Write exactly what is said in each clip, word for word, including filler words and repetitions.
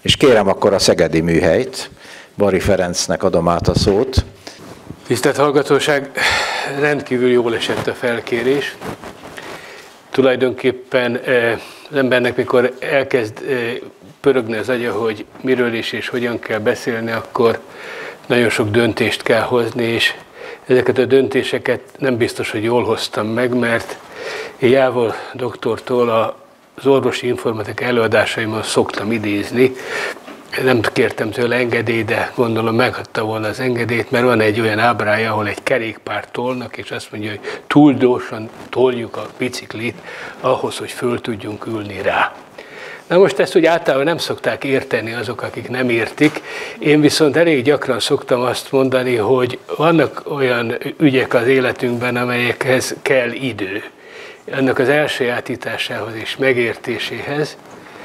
És kérem akkor a Szegedi Műhelyt, Bari Ferencnek adom át a szót. Tisztelt hallgatóság, rendkívül jól esett a felkérés. Tulajdonképpen az embernek, mikor elkezd pörögni az agya, hogy miről is és hogyan kell beszélni, akkor nagyon sok döntést kell hozni, és ezeket a döntéseket nem biztos, hogy jól hoztam meg, mert én Jávor doktortól az orvosi informatika előadásaimon szoktam idézni. Nem kértem tőle engedélyt, de gondolom megadta volna az engedélyt, mert van egy olyan ábrája, ahol egy kerékpárt tolnak, és azt mondja, hogy túl gyorsan toljuk a biciklit ahhoz, hogy föl tudjunk ülni rá. Na most ezt úgy általában nem szokták érteni azok, akik nem értik. Én viszont elég gyakran szoktam azt mondani, hogy vannak olyan ügyek az életünkben, amelyekhez kell idő. Annak az elsajátításához és megértéséhez.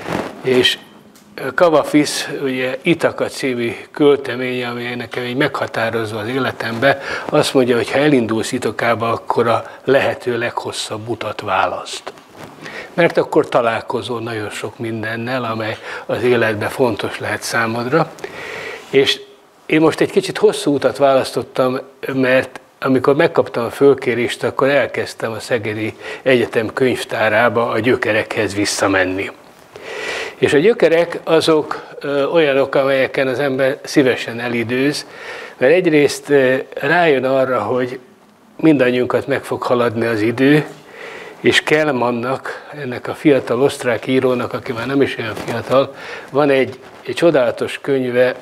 És Kavafisz, ugye Itaka című költeménye, ami nekem egy meghatározó az életemben, azt mondja, hogy ha elindulsz Itakába, akkor a lehető leghosszabb utat választ. Mert akkor találkozol nagyon sok mindennel, amely az életben fontos lehet számodra. És én most egy kicsit hosszú utat választottam, mert amikor megkaptam a fölkérést, akkor elkezdtem a Szegedi Egyetem könyvtárába a gyökerekhez visszamenni. És a gyökerek azok ö, olyanok, amelyeken az ember szívesen elidőz, mert egyrészt ö, rájön arra, hogy mindannyiunkat meg fog haladni az idő, és Kellmannnak, ennek a fiatal osztrák írónak, aki már nem is olyan fiatal, van egy, egy csodálatos könyve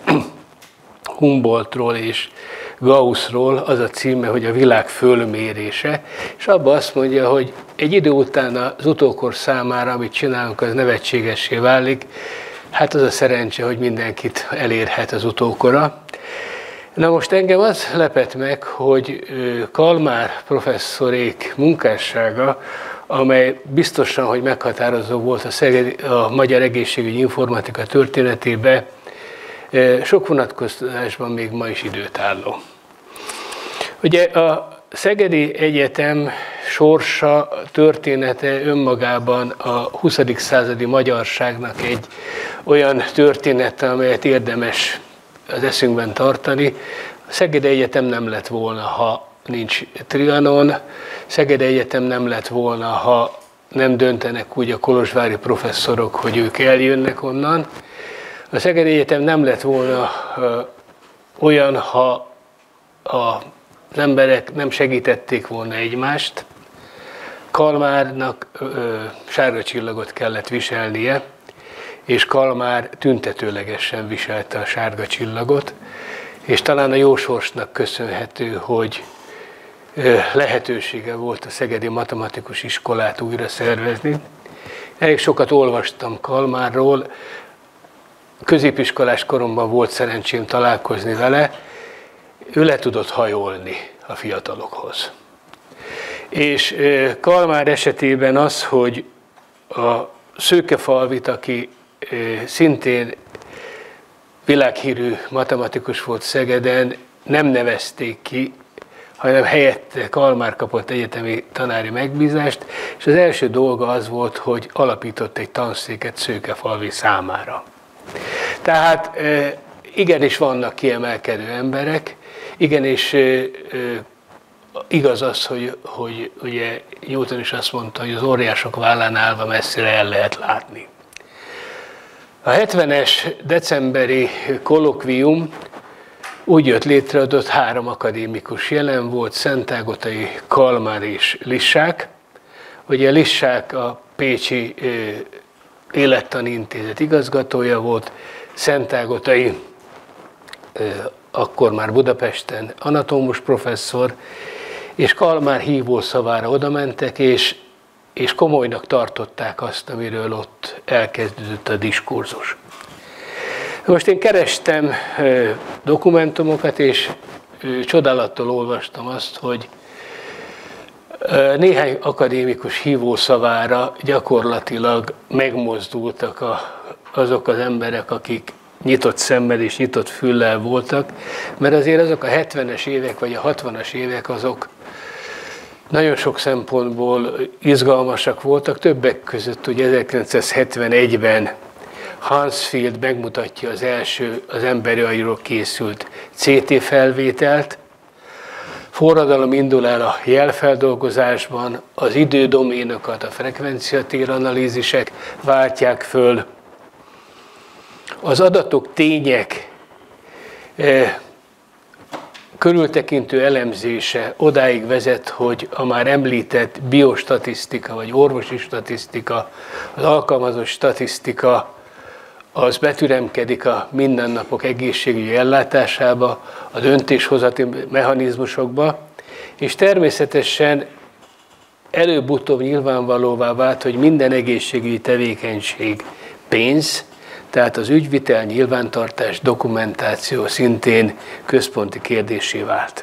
Humboldtról és Gaussról, az a címe, hogy a világ fölmérése, és abban azt mondja, hogy egy idő után az utókor számára, amit csinálunk, az nevetségessé válik. Hát az a szerencse, hogy mindenkit elérhet az utókora. Na most engem az lepett meg, hogy Kalmár professzorék munkássága, amely biztosan, hogy meghatározó volt a, Szegedi, a magyar egészségügyi informatika történetében, sok vonatkozásban még ma is időtálló. Ugye a Szegedi Egyetem sorsa, története önmagában a huszadik századi magyarságnak egy olyan története, amelyet érdemes az eszünkben tartani. A Szegedi Egyetem nem lett volna, ha nincs Trianon, Szegedi Egyetem nem lett volna, ha nem döntenek úgy a kolozsvári professzorok, hogy ők eljönnek onnan. A Szegedi Egyetem nem lett volna olyan, ha az emberek nem segítették volna egymást. Kalmárnak ö, sárga csillagot kellett viselnie, és Kalmár tüntetőlegesen viselte a sárga csillagot, és talán a jó sorsnak köszönhető, hogy ö, lehetősége volt a Szegedi Matematikus Iskolát újra szervezni. Elég sokat olvastam Kalmárról, középiskolás koromban volt szerencsém találkozni vele, ő le tudott hajolni a fiatalokhoz. És Kalmár esetében az, hogy a Szőkefalvit, aki szintén világhírű matematikus volt Szegeden, nem nevezték ki, hanem helyette Kalmár kapott egyetemi tanári megbízást, és az első dolga az volt, hogy alapított egy tanszéket Szőkefalvi számára. Tehát igenis vannak kiemelkedő emberek, igenis igaz az, hogy, hogy ugye Newton is azt mondta, hogy az óriások vállán állva messzire el lehet látni. A hetvenes decemberi kollokvium úgy jött létre, hogy ott három akadémikus jelen volt, Szentágotai, Kalmár és Lissák. Ugye Lissák a Pécsi Élettani Intézet igazgatója volt, Szentágotai akkor már Budapesten anatómus professzor, és Kalmár hívószavára oda mentek, és, és komolynak tartották azt, amiről ott elkezdődött a diskurzus. Most én kerestem dokumentumokat, és csodálattal olvastam azt, hogy néhány akadémikus hívószavára gyakorlatilag megmozdultak a, azok az emberek, akik nyitott szemmel és nyitott füllel voltak, mert azért azok a hetvenes évek vagy a hatvanas évek azok nagyon sok szempontból izgalmasak voltak, többek között ugye ezerkilencszázhetvenegyben Hansfield megmutatja az első, az emberi agyról készült cé té felvételt. Forradalom indul el a jelfeldolgozásban, az idődoménokat, a frekvenciatér analízisek váltják föl. Az adatok, tények eh, körültekintő elemzése odáig vezet, hogy a már említett biostatisztika, vagy orvosi statisztika, az alkalmazott statisztika, az betüremkedik a mindennapok egészségügyi ellátásába, a döntéshozati mechanizmusokba, és természetesen előbb-utóbb nyilvánvalóvá vált, hogy minden egészségügyi tevékenység pénz, tehát az ügyvitel, nyilvántartás, dokumentáció szintén központi kérdéssé vált.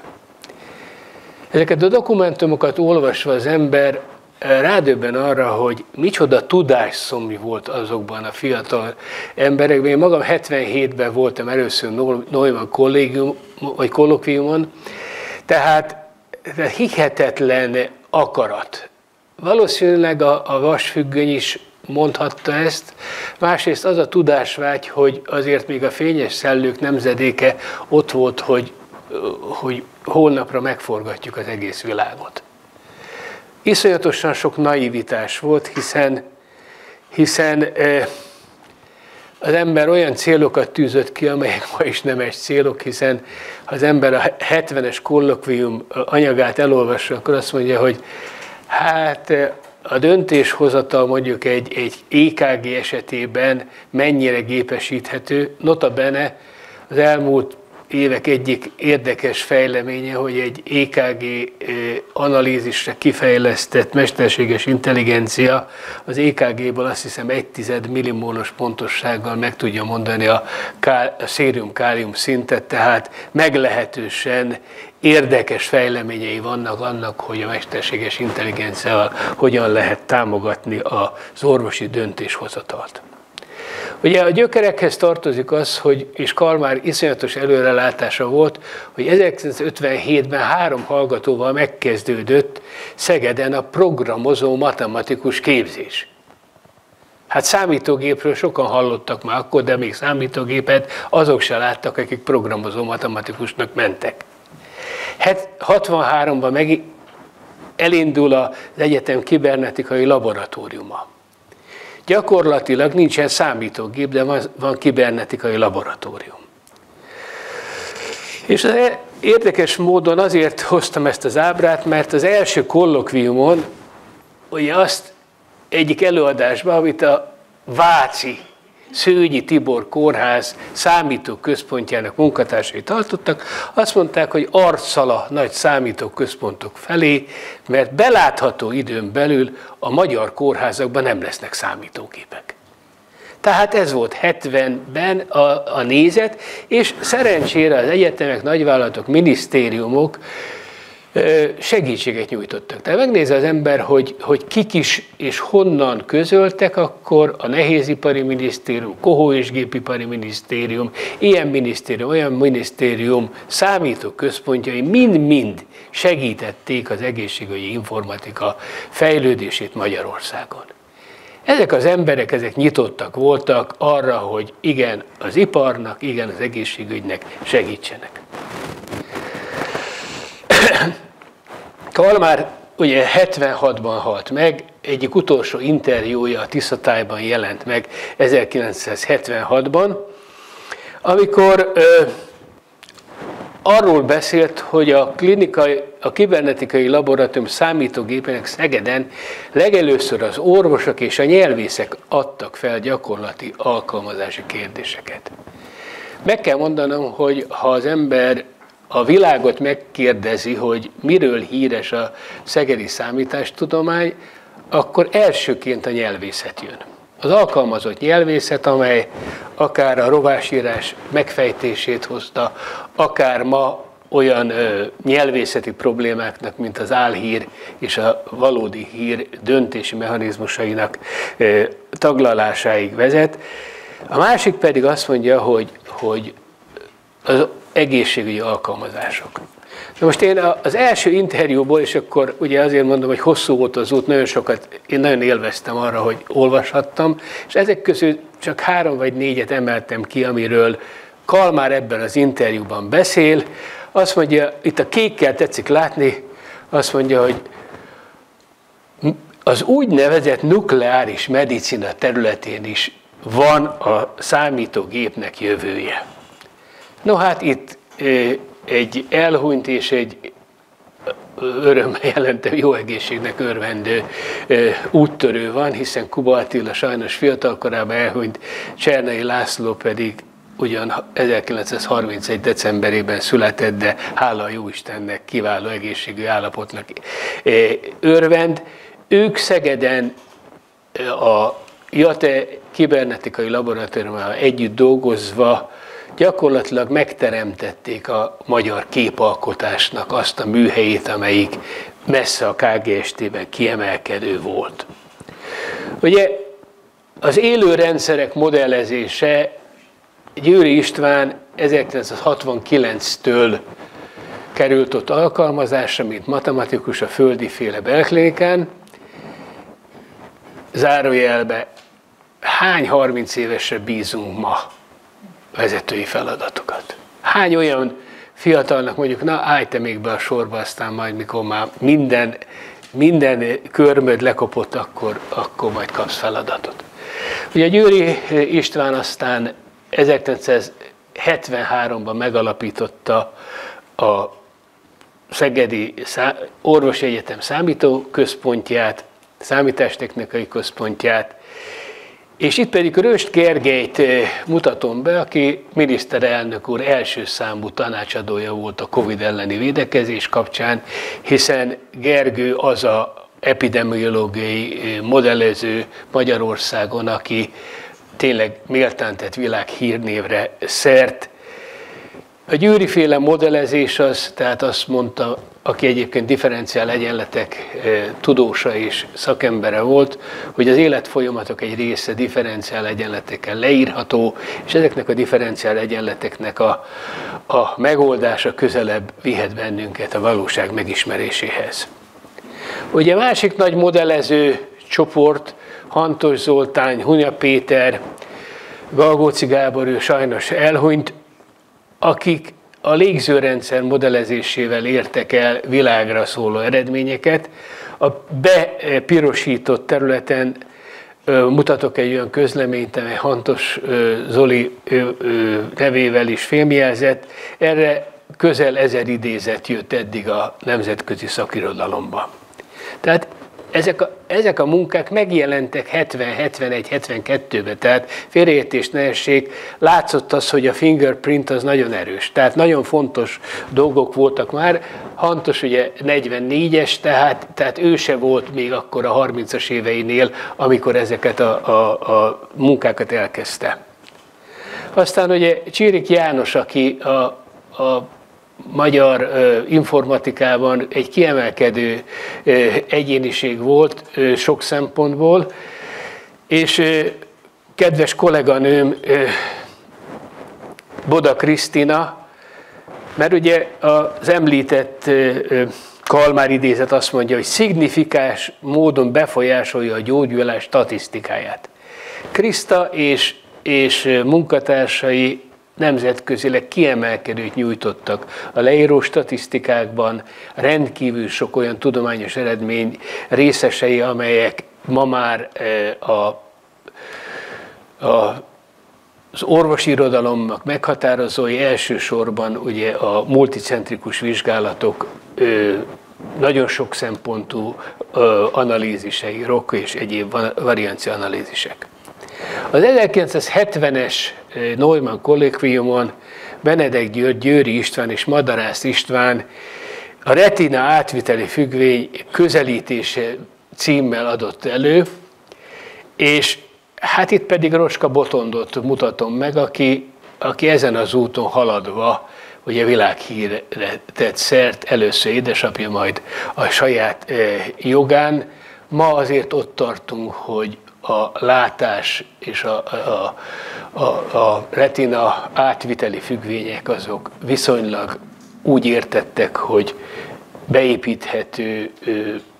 Ezeket a dokumentumokat olvasva az ember rádöbben arra, hogy micsoda tudásszomj volt azokban a fiatal emberekben. Én magam hetvenhétben voltam először Neumann kollégium, vagy kollokviumon, tehát hihetetlen akarat. Valószínűleg a, a vasfüggöny is mondhatta ezt, másrészt az a tudásvágy, hogy azért még a fényes szellők nemzedéke ott volt, hogy, hogy holnapra megforgatjuk az egész világot. Iszonyatosan sok naivitás volt, hiszen, hiszen az ember olyan célokat tűzött ki, amelyek ma is nemes célok, hiszen ha az ember a hetvenes kollokvium anyagát elolvassa, akkor azt mondja, hogy hát a döntéshozatal mondjuk egy, egy é ká gé esetében mennyire gépesíthető, nota bene az elmúlt évek egyik érdekes fejleménye, hogy egy é ká gé analízisre kifejlesztett mesterséges intelligencia az é ká géből azt hiszem egy tized millimólos pontossággal meg tudja mondani a, ká, a szérium-kálium szintet, tehát meglehetősen érdekes fejleményei vannak annak, hogy a mesterséges intelligenciával hogyan lehet támogatni az orvosi döntéshozatalt. Ugye a gyökerekhez tartozik az, hogy, és Kalmár iszonyatos előrelátása volt, hogy ezerkilencszázötvenhétben három hallgatóval megkezdődött Szegeden a programozó matematikus képzés. Hát számítógépről sokan hallottak már akkor, de még számítógépet azok se láttak, akik programozó matematikusnak mentek. hatvanháromban meg elindul az egyetem kibernetikai laboratóriuma. Gyakorlatilag nincsen számítógép, de van, van kibernetikai laboratórium. És az érdekes módon azért hoztam ezt az ábrát, mert az első kollokviumon ugye azt egyik előadásban, amit a Váci Szőnyi Tibor Kórház számítóközpontjának munkatársai tartottak, azt mondták, hogy arccal a nagy számítóközpontok felé, mert belátható időn belül a magyar kórházakban nem lesznek számítógépek. Tehát ez volt hetvenben a, a nézet, és szerencsére az egyetemek, nagyvállalatok, minisztériumok segítséget nyújtottak. Tehát megnézi az ember, hogy, hogy kik is és honnan közöltek, akkor a Nehézipari Minisztérium, Kohó és Gépipari Minisztérium, ilyen minisztérium, olyan minisztérium számítóközpontjai mind-mind segítették az egészségügyi informatika fejlődését Magyarországon. Ezek az emberek, ezek nyitottak voltak arra, hogy igen az iparnak, igen az egészségügynek segítsenek. Kalmár ugye hetvenhatban halt meg, egyik utolsó interjúja a Tiszatájban jelent meg ezerkilencszázhetvenhatban, amikor ö, arról beszélt, hogy a, klinikai, a kibernetikai laboratórium számítógépének Szegeden legelőször az orvosok és a nyelvészek adtak fel gyakorlati alkalmazási kérdéseket. Meg kell mondanom, hogy ha az ember a világot megkérdezi, hogy miről híres a szegedi számítástudomány, akkor elsőként a nyelvészet jön. Az alkalmazott nyelvészet, amely akár a rovásírás megfejtését hozta, akár ma olyan ö, nyelvészeti problémáknak, mint az álhír és a valódi hír döntési mechanizmusainak ö, taglalásáig vezet. A másik pedig azt mondja, hogy, hogy az egészségügyi alkalmazások. Na most én az első interjúból, és akkor ugye azért mondom, hogy hosszú volt az út, nagyon sokat, én nagyon élveztem arra, hogy olvashattam, és ezek közül csak három vagy négyet emeltem ki, amiről Kalmár ebben az interjúban beszél. Azt mondja, itt a kékkel tetszik látni, azt mondja, hogy az úgynevezett nukleáris medicina területén is van a számítógépnek jövője. No hát itt egy elhunyt és egy örömmel jelentem, jó egészségnek örvendő úttörő van, hiszen Kuba Attila sajnos fiatalkorában elhunyt, Csernai László pedig ugyan ezerkilencszázharmincegy decemberében született, de hála a Jóistennek kiváló egészségű állapotnak örvend. Ők Szegeden a JATE kibernetikai laboratóriumával együtt dolgozva gyakorlatilag megteremtették a magyar képalkotásnak azt a műhelyét, amelyik messze a ká gé es té-ben kiemelkedő volt. Ugye az élő rendszerek modellezése Győri István ezerkilencszázhatvankilenctől került ott alkalmazásra, mint matematikus a Földiféle Belklinikán. Zárójelbe, hány harminc évesre bízunk ma vezetői feladatokat? Hány olyan fiatalnak mondjuk, na állj te még be a sorba, aztán majd mikor már minden, minden körmöd lekopott, akkor, akkor majd kapsz feladatot. Ugye Győri István aztán ezerkilencszázhetvenháromban megalapította a Szegedi Orvosi Egyetem számítóközpontját, számítástechnikai központját, és itt pedig Röst Gergelyt mutatom be, aki miniszterelnök úr első számú tanácsadója volt a Covid elleni védekezés kapcsán, hiszen Gergő az a epidemiológiai modellező Magyarországon, aki tényleg méltán tett világhírnévre szert. A Győri-féle modellezés az, tehát azt mondta, aki egyébként differenciál egyenletek tudósa és szakembere volt, hogy az életfolyamatok egy része differenciál egyenletekkel leírható, és ezeknek a differenciál egyenleteknek a, a megoldása közelebb vihet bennünket a valóság megismeréséhez. Ugye a másik nagy modellező csoport, Hantos Zoltán, Hunya Péter, Galgóci Gábor, ő sajnos elhunyt, akik a légzőrendszer modellezésével értek el világra szóló eredményeket. A bepirosított területen mutatok egy olyan közleményt, amely Hantos Zoli nevével is filmjelzett. Erre közel ezer idézet jött eddig a nemzetközi szakirodalomba. Tehát ezek a, ezek a munkák megjelentek hetven, hetvenegy, hetvenkettőben, tehát félreértés ne essék, látszott az, hogy a fingerprint az nagyon erős, tehát nagyon fontos dolgok voltak már. Hantos ugye negyvennégyes, tehát, tehát ő se volt még akkor a harmincas éveinél, amikor ezeket a, a, a munkákat elkezdte. Aztán ugye Csirik János, aki a, a magyar uh, informatikában egy kiemelkedő uh, egyéniség volt uh, sok szempontból, és uh, kedves kolléganőm uh, Boda Krisztina, mert ugye az említett uh, Kalmár idézet azt mondja, hogy szignifikáns módon befolyásolja a gyógyulás statisztikáját. Kriszta és, és munkatársai nemzetközileg kiemelkedőt nyújtottak a leíró statisztikákban, rendkívül sok olyan tudományos eredmény részesei, amelyek ma már a, a, az orvosi irodalomnak meghatározói, elsősorban ugye a multicentrikus vizsgálatok nagyon sok szempontú analízisei, Rock és egyéb variancia analízisek. Az ezerkilencszázhetvenes Neumann kollokviumon Benedek György, Győri István és Madarász István a retina átviteli függvény közelítése címmel adott elő, és hát itt pedig Roska Botondot mutatom meg, aki, aki ezen az úton haladva ugye világhírre tett szert, először édesapja, majd a saját jogán. Ma azért ott tartunk, hogy a látás és a, a, a, a retina átviteli függvények azok viszonylag úgy értettek, hogy beépíthető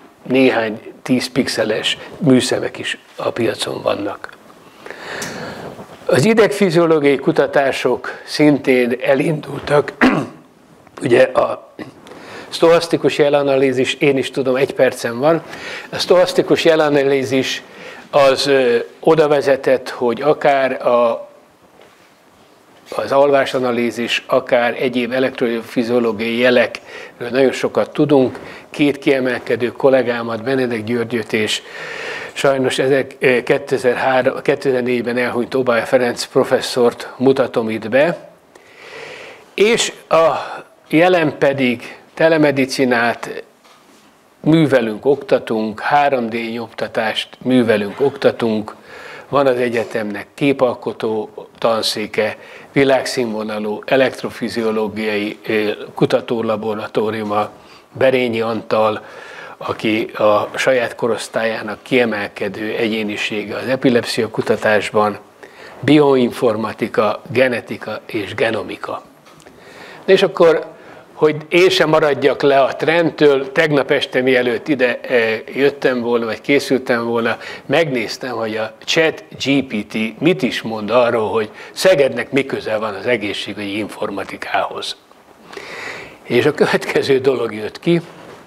néhány tíz pixeles műszemek is a piacon vannak. Az idegfiziológiai kutatások szintén elindultak. Ugye a sztochasztikus jelanalízis, én is tudom, egy percem van. A sztochasztikus jelanalízis az ö, oda vezetett, hogy akár a, az alvásanalízis, akár egyéb elektrofiziológiai jelekről nagyon sokat tudunk. Két kiemelkedő kollégámat, Benedek Györgyöt és sajnos kétezer-négyben elhunyt Obaj Ferenc professzort mutatom itt be. És a jelen pedig telemedicinát művelünk, oktatunk, három dé nyomtatást művelünk, oktatunk, van az egyetemnek képalkotó tanszéke, világszínvonalú elektrofiziológiai kutatólaboratóriuma, Berényi Antal, aki a saját korosztályának kiemelkedő egyénisége az epilepszia kutatásban, bioinformatika, genetika és genomika. És akkor, hogy én sem maradjak le a trendtől, tegnap este mielőtt ide jöttem volna, vagy készültem volna, megnéztem, hogy a ChatGPT mit is mond arról, hogy Szegednek mi köze van az egészségügyi informatikához. És a következő dolog jött ki,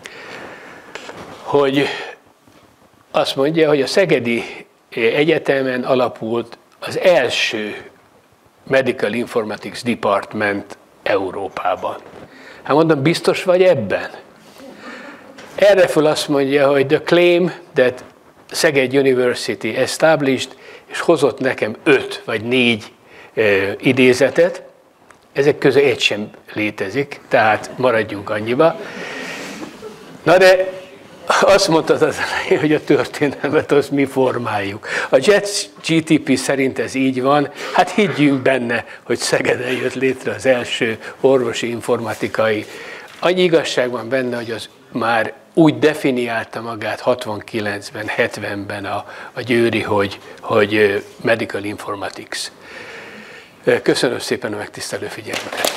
hogy azt mondja, hogy a Szegedi Egyetemen alapult az első Medical Informatics Department Európában. Hát mondom, biztos vagy ebben? Erre föl azt mondja, hogy the claim that Szeged University established, és hozott nekem öt vagy négy e, idézetet, ezek közül egy sem létezik, tehát maradjunk annyiba. Na de azt mondtad az elején, hogy a történelmet azt mi formáljuk. A ChatGPT szerint ez így van, hát higgyünk benne, hogy Szegeden jött létre az első orvosi informatikai. Annyi igazság van benne, hogy az már úgy definiálta magát hatvankilencben, hetvenben a, a Győri, hogy, hogy Medical Informatics. Köszönöm szépen a megtisztelő figyelmet.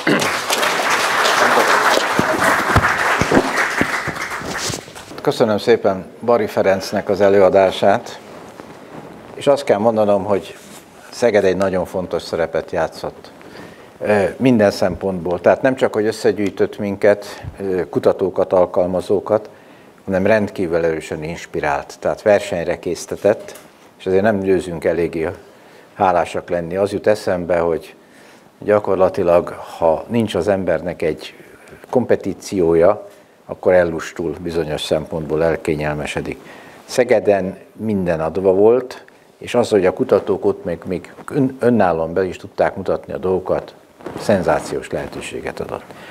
Köszönöm szépen Bari Ferencnek az előadását, és azt kell mondanom, hogy Szeged egy nagyon fontos szerepet játszott minden szempontból. Tehát nem csak, hogy összegyűjtött minket, kutatókat, alkalmazókat, hanem rendkívül erősen inspirált, tehát versenyre késztetett, és azért nem győzünk eléggé hálásak lenni. Az jut eszembe, hogy gyakorlatilag, ha nincs az embernek egy kompetíciója, akkor ellustul, bizonyos szempontból elkényelmesedik. Szegeden minden adva volt, és az, hogy a kutatók ott még, még önállóan be is tudták mutatni a dolgokat, szenzációs lehetőséget adott.